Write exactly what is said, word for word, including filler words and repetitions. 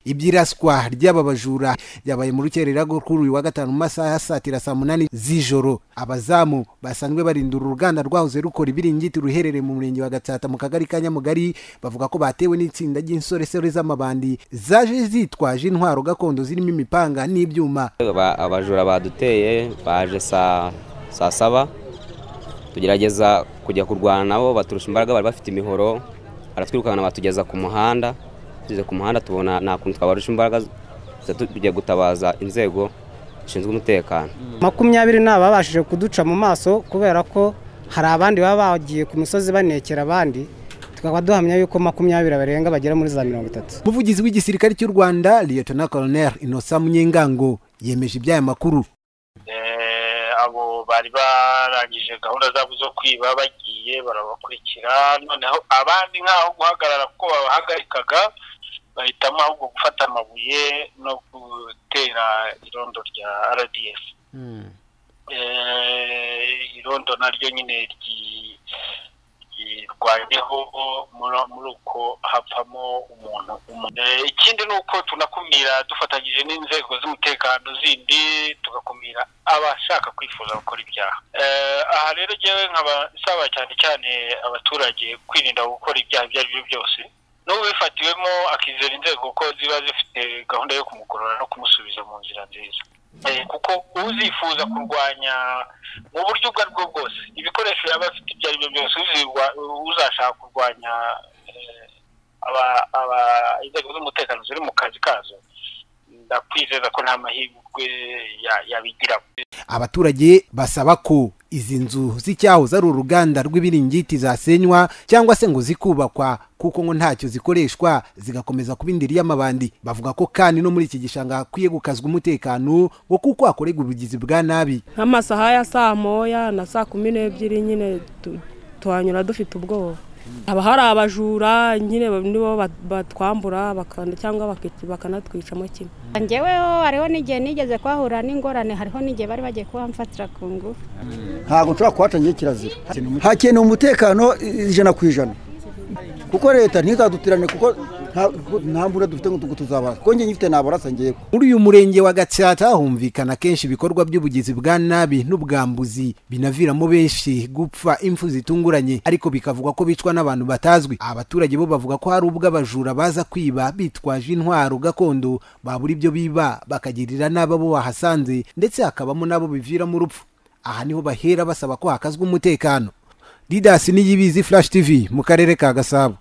Ibyiraswa ry'aba bajura yabaye mu rukerera kuri uyu wa gatanu mu masaha ya satira saa munani z'ijoro. Abazamu basanzwe barindura uruganda rwahoze rukora ibiringiti ruherereye mu murenge wa Gatsata mu kagari ka Nyamugari bavuga ko batewe n'itsinda ry'insoresore z'amabandi zaje zitwaje intwaro gakondo zirimo imipanga n'ibyuma. Abajura baduteye baje saa saa saba tugerageza kujya kurwana nabo baturusha imbaraga, bari bafite imihoro aratwirukana batugeza ku muhanda. Tugeze ku muhanda tubona nta kuntu twabarusha imbaraga tugiye gutabaza inzego zishinzwe umutekano. makumyabiri nababashije kuduca mu maso kubera ko hari abandi baba bagiye ku misozi banekera abandi, tukaba duhamya yuko makumyabiri barenga bagera muri za mirongo itatu. Umuvugizi w'igisirikare cy'u Rwanda Lieutenant Colonel Innocent Munyengango yemeje iby'aya makuru. Abo bari barangije gahunda zabo zo kwiba bagiye barabakurikira, noneho abandi nkaho guhagarara ko babahagarikaga bahitamo ahubwo gufata amabuye no gutera irondo rya R D F. Mm. Eh, irondo naryo nyine ryirwanyeho muri uko hapamo umuntu. Eh, ikindi nuko tunakumira dufatanyije n'inzego z'umutekano zindi tugakumira abashaka kwifuza gukora ibyaha. Eh, aha rero jewe nkabasaba cyane cyane abaturage kwirinda gukora ibyaha ibyo ari byo byose. N'ubu bifatiwemo akizera inzego ko ziba zifite gahunda yo kumugorora no kumusubiza mu nzira nziza. Eh, kuko uzifuza kurwanya mu buryo ubwo aribwo bwose ibikoresho yaba afite ibyo ari byo byose uzashaka kurwanya aba aba inzego z'umutekano ziri mu kazi kazo, ndakwizeza ko nta mahirwe yabigira. Abaturage basaba ko izi nzu z'icyahoze ari uruganda rw'ibiringiti zasenywa cyangwa se ngo zikubakwa kuko ngo ntacyo zikoreshwa zigakomeza kuba indiri y'amabandi. Bavuga ko kandi no muri iki gishanga hakwiye gukazwa umutekano wo kuko hakorerwa ubugizi bwa nabi. Nk'amasaha ya saa moya na saa kumi n'ebyiri nyine tuhanyura dufite ubwoba. Haba hari abajura nyine nibo batwambura bakanda cyangwa bakanatwicamo kimwe. Njyeweho hariho n'igihe nigeze kwahura n'ingorane, hariho n'igihe bari bagiye kubamfatira ku ngufu. Ntabwo nshobora kuhatangira kirazira. Hakeneye umutekano ijana ku ijana kuko leta ntizadutirane kuko nta mbura dufite ngo tuzabara ko njye nyifite nabarasa ngiye. Muri uyu murenge wa Gatsata humvikana kenshi ibikorwa by'ubugizi bwa nabi n'ubwambuzi binaviramo benshi gupfa impfu zitunguranye, ariko bikavuga ko bicwa n'abantu batazwi. Abaturage bo bavuga ko hari ubwo abajura baza kwiba bitwaje intwaro gakondo babura ibyo biba bakagirira n'abo bo bahasanze, ndetse hakabamo nabo biviramo urupfu. Aha niho bahera basaba ko hakazwa umutekano. Didas Niyibizi, Flash T V mu karere ka Gasabo.